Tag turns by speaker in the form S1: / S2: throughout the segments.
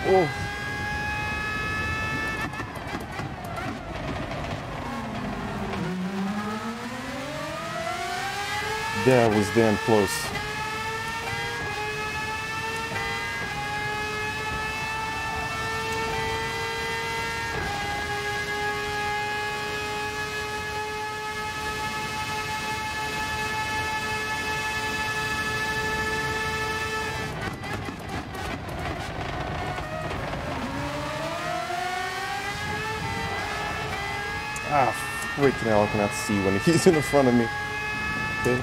S1: Oh, that was damn close. Ah, freaking hell, I cannot see when he's in front of me. Okay.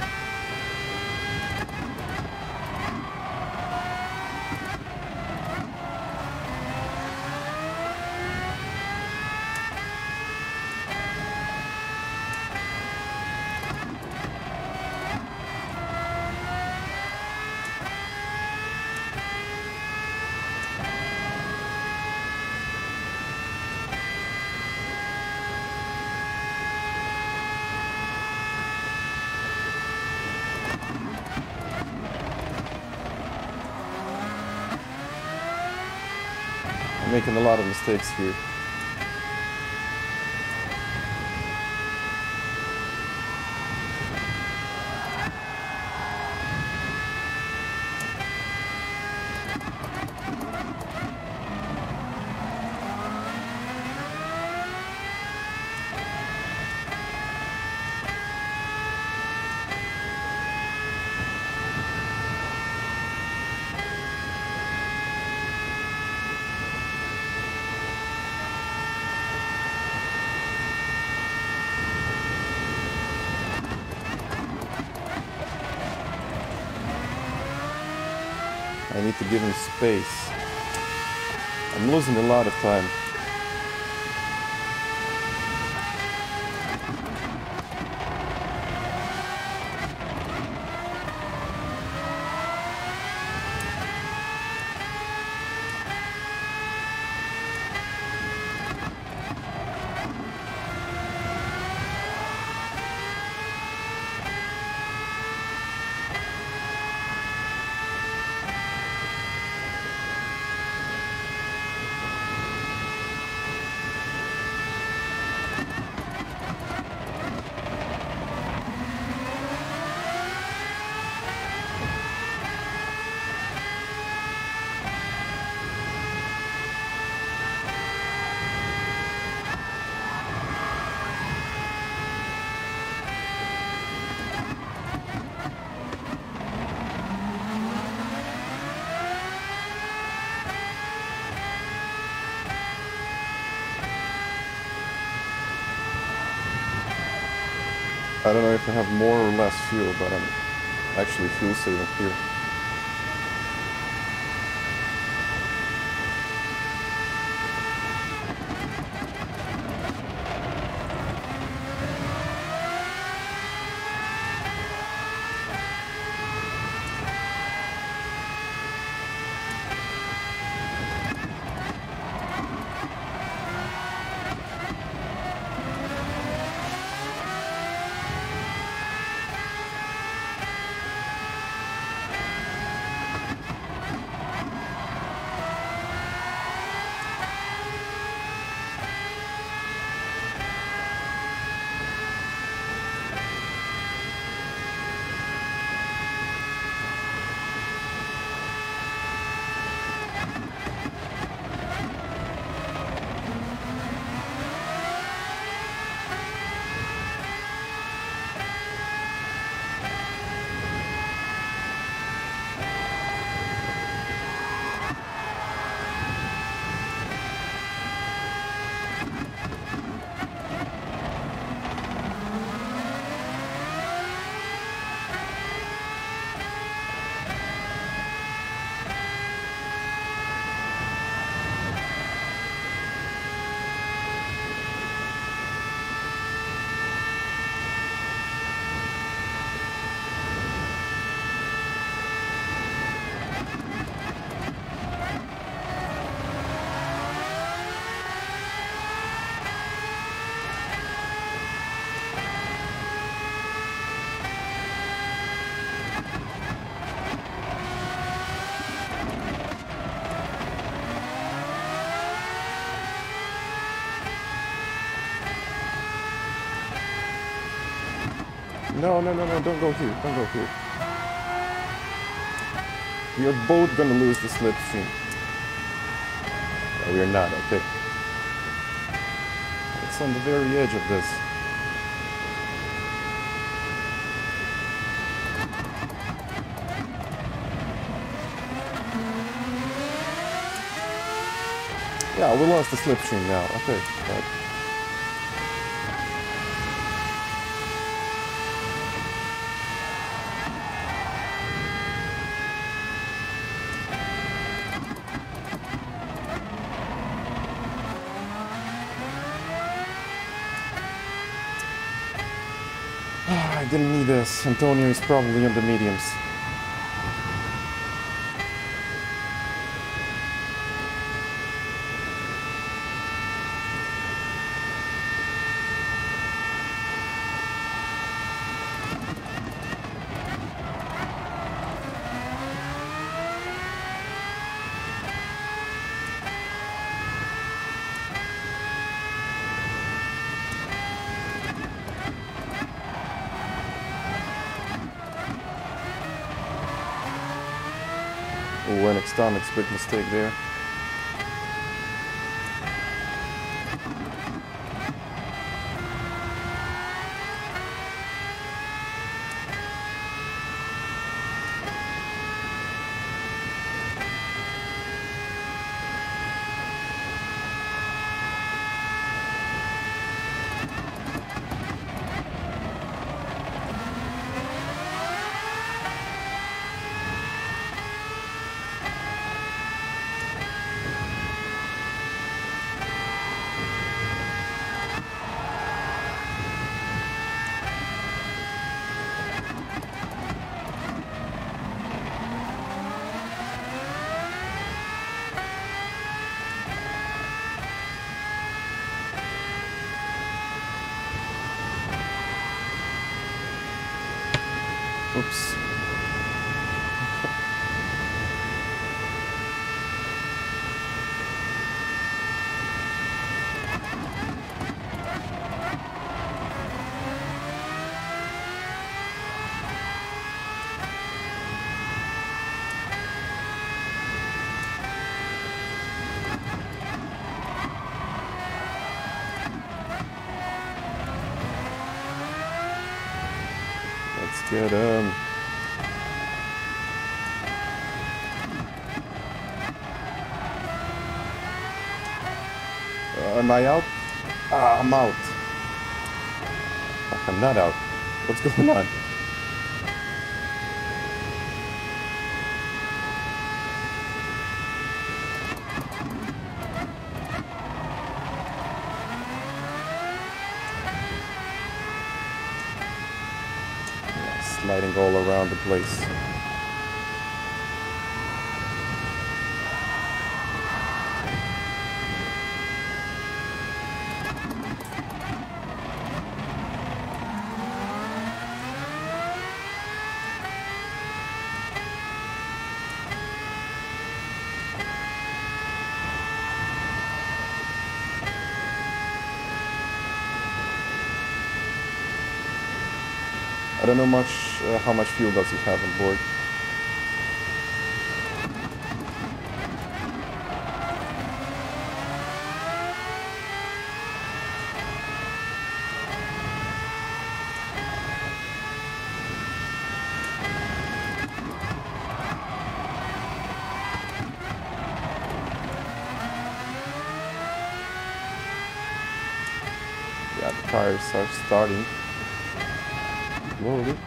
S1: I'm making a lot of mistakes here. I need to give him space. I'm losing a lot of time. I don't know if I have more or less fuel, but I'm actually fuel saving here. No, no, no, no, don't go here. Don't go here. We are both gonna lose the slipstream. No, we are not, okay. It's on the very edge of this. Yeah, we lost the slipstream now. Okay, right. I didn't need this. Antonio is probably on the mediums. Oh, and Xtomic's big mistake there. Oops. Let's get him. Am I out? Ah, I'm out. Fuck, I'm not out. What's going on? Sliding all around the place. I don't know how much fuel does he have on board. Yeah, the tires are starting slowly.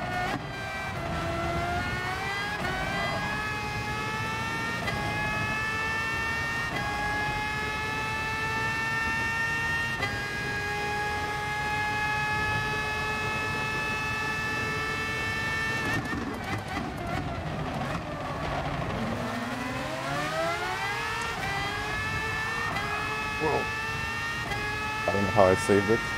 S1: Whoa. I don't know how I saved it.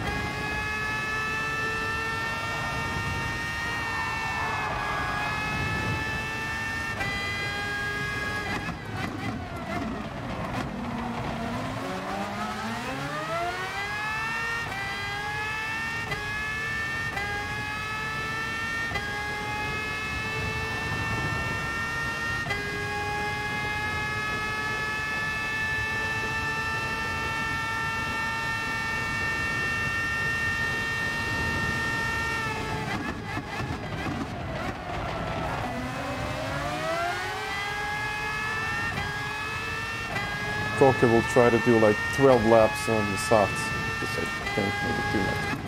S1: Koke will try to do like 12 laps on the softs, because I think maybe too much.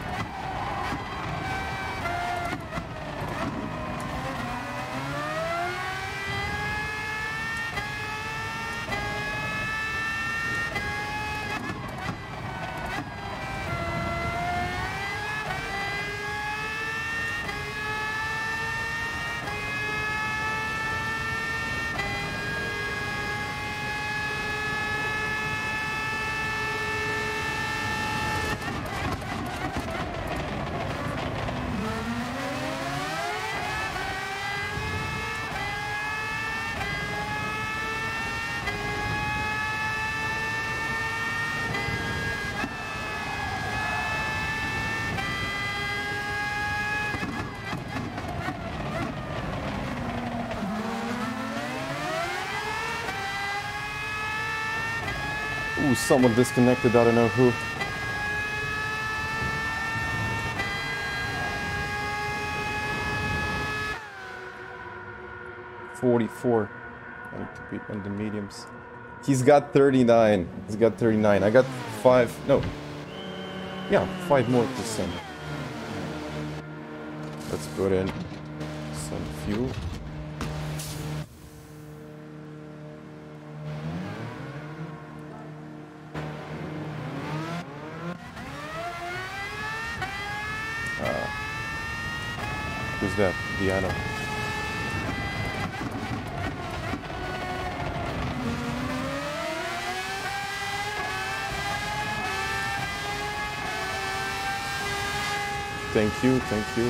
S1: Ooh, someone disconnected, I don't know who. $44. I need to beat on the mediums. He's got 39. He's got 39. I got 5. No. Yeah, 5 more percent. Let's put in some fuel. Who's that? Diana. Thank you, thank you.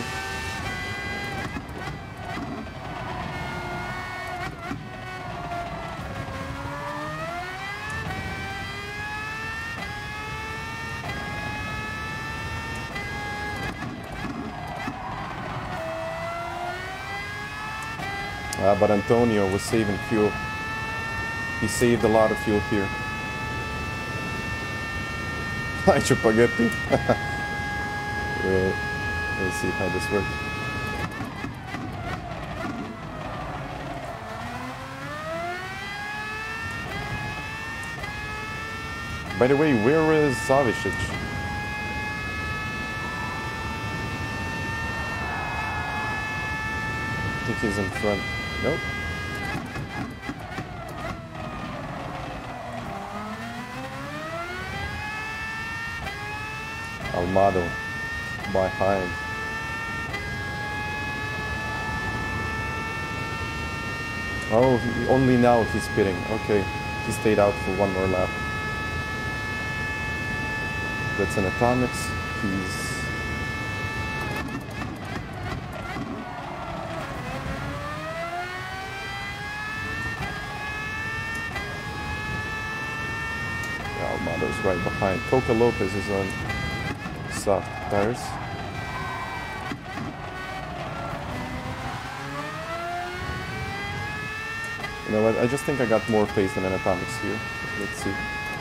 S1: But Antonio was saving fuel. He saved a lot of fuel here. Hi, Spaghetti. Let's see how this works. By the way, where is Savicic? I think he's in front. Nope. Almado behind. Oh, only now he's pitting. Okay, he stayed out for one more lap. That's an Atomics. He's... Almado's right behind. Coca Lopez is on soft tires. You know what, I just think I got more pace than an Atomics here. Let's see.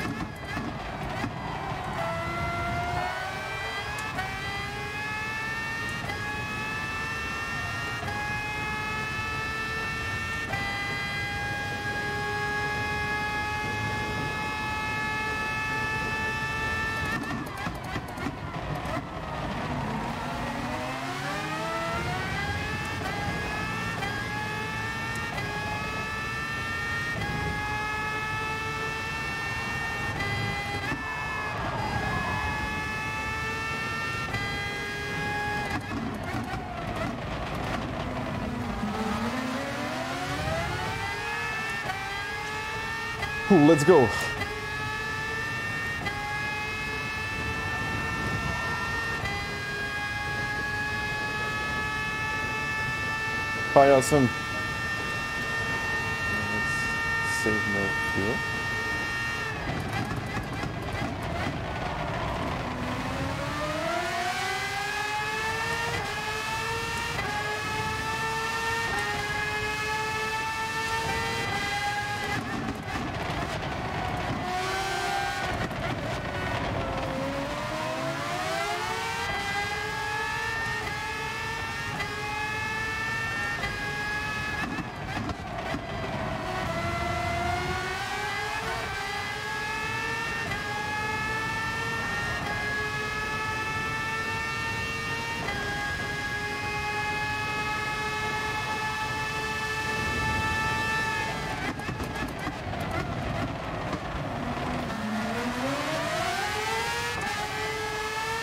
S1: Let's go. Hi, awesome. Let's save more fuel.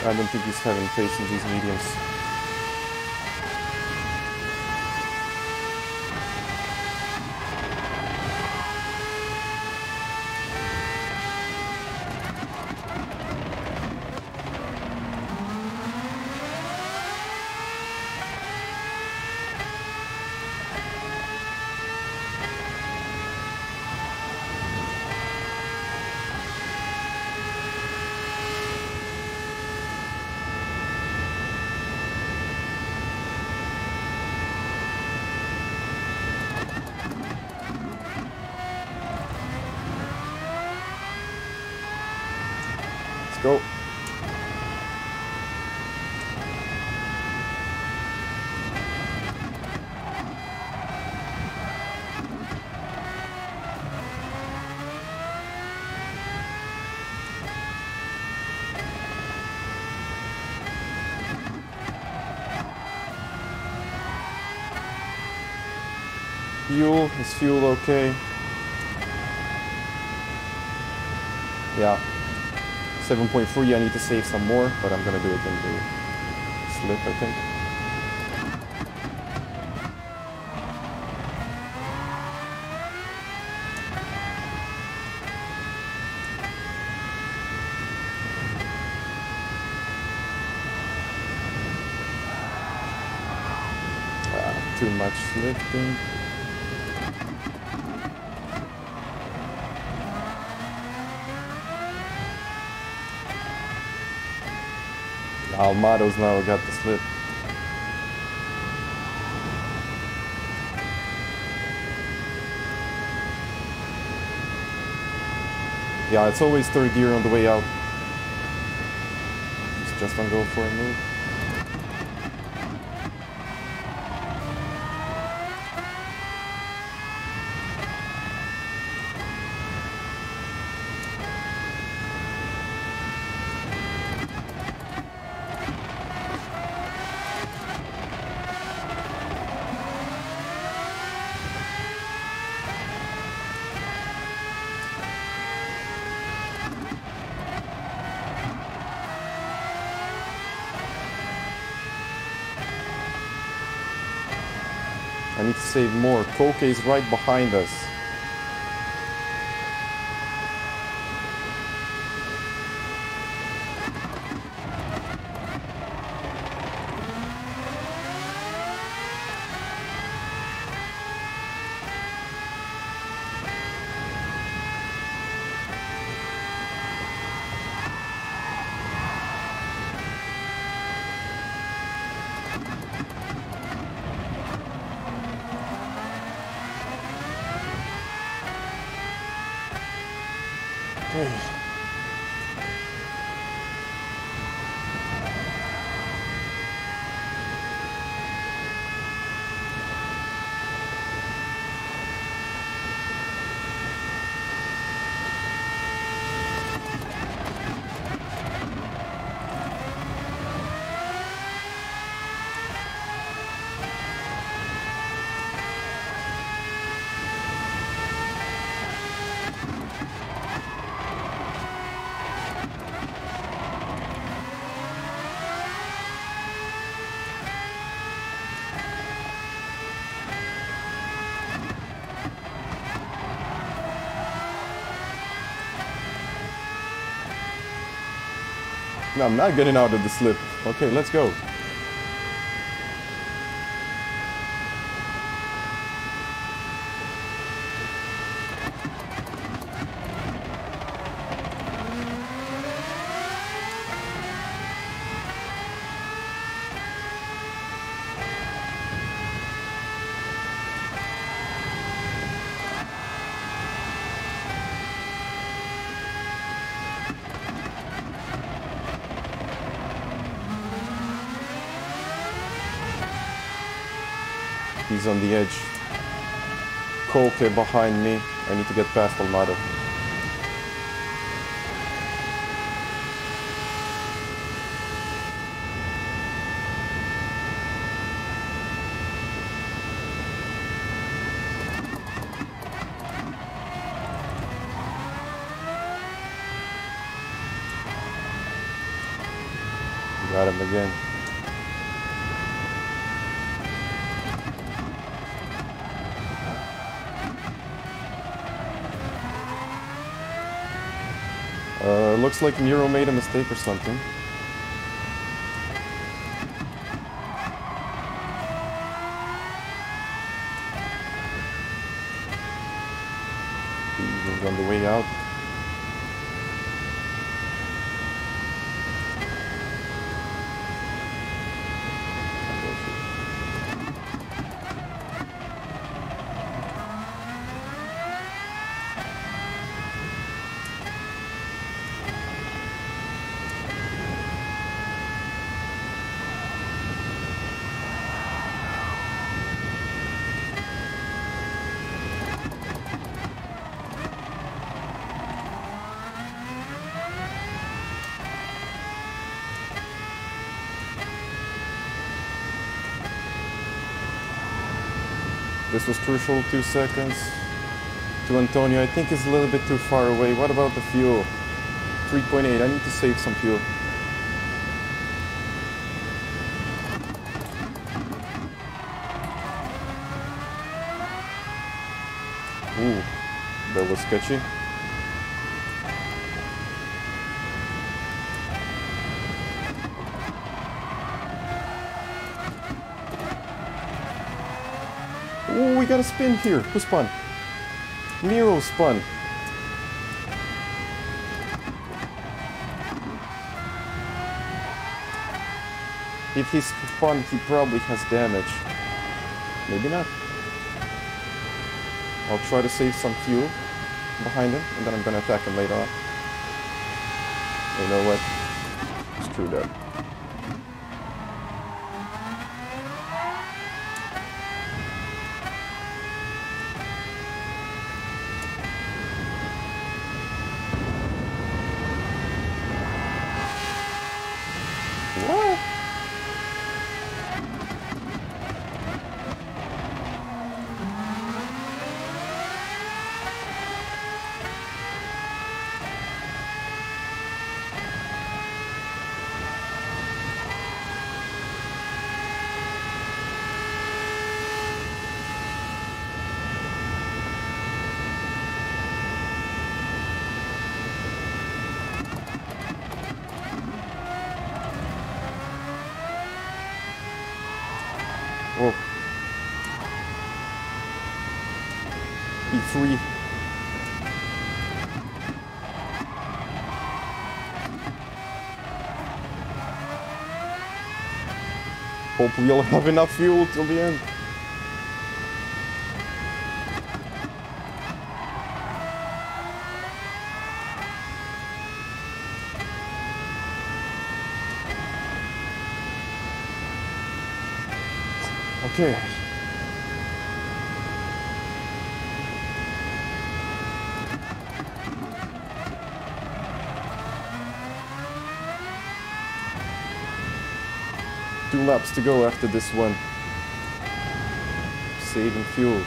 S1: I don't think he's having faith in these mediums. Go. Fuel, is fuel okay? Yeah. 7.3, I need to save some more, but I'm gonna do it in the slip, I think. Too much lifting. Almado's now got the slip. Yeah, it's always third gear on the way out. Just don't go for a move. I need to save more. Koke is right behind us. Okay. No, I'm not getting out of the slip. Okay, let's go. He's on the edge. Koke behind me. I need to get past Almado. Got him again. Looks like Nero made a mistake or something. He's on the way out. This was crucial, 2 seconds. To Antonio, I think he's a little bit too far away. What about the fuel? 3.8, I need to save some fuel. Ooh, that was sketchy. Ooh, we got a spin here. Who spun? Nero spun. If he's spun, he probably has damage. Maybe not. I'll try to save some fuel behind him, and then I'm gonna attack him later on. You know what? Screw that. What? Oh. E3. Hopefully you'll have enough fuel till the end. Okay. Two laps to go after this one. Saving fuel.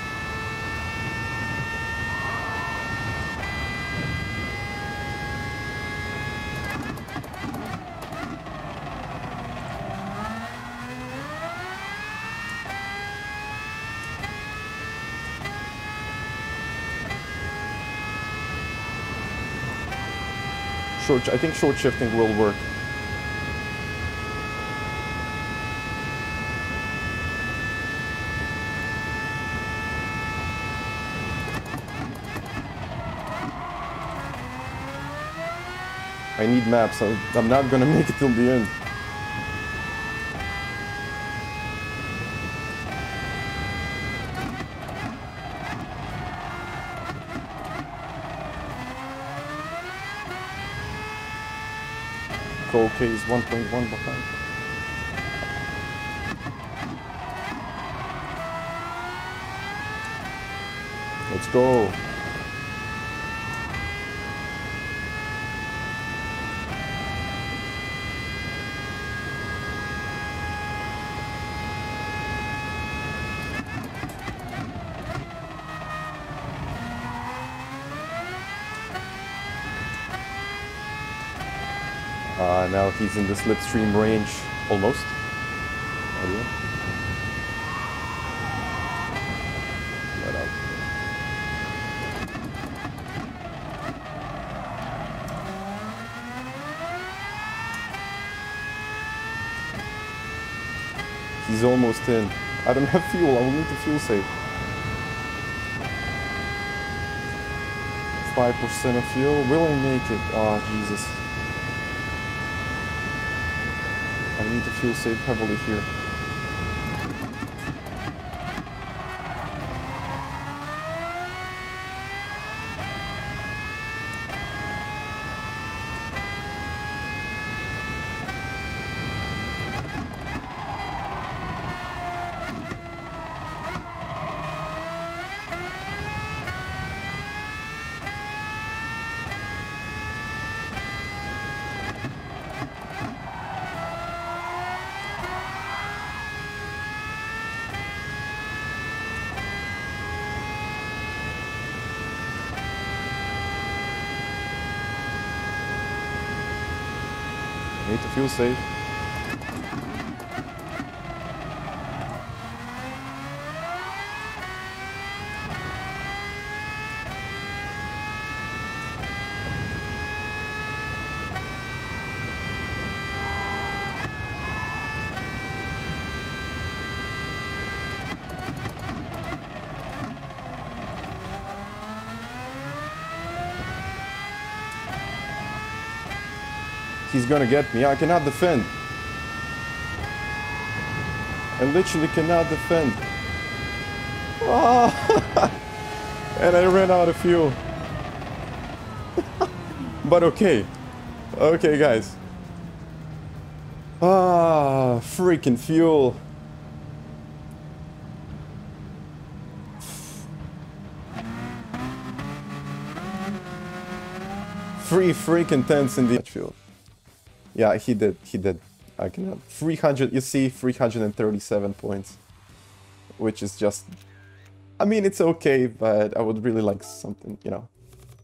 S1: I think short shifting will work. I need maps, so I'm not gonna make it till the end. Okay, he's 1.1 behind. Let's go. Now he's in the slipstream range, almost. Oh, yeah. Let out. He's almost in. I don't have fuel, I will need to fuel save. 5% of fuel, will I make it? Oh, Jesus. I need to fuel save heavily here. Need to fuel save. He's gonna get me. I cannot defend. I literally cannot defend. Ah! And I ran out of fuel. But okay. Okay, guys. Ah, freaking fuel. Three freaking tenths in the fuel. Yeah, he did. He did. I cannot. 300, you see, 337 points. Which is just... I mean, it's okay, but I would really like something, you know.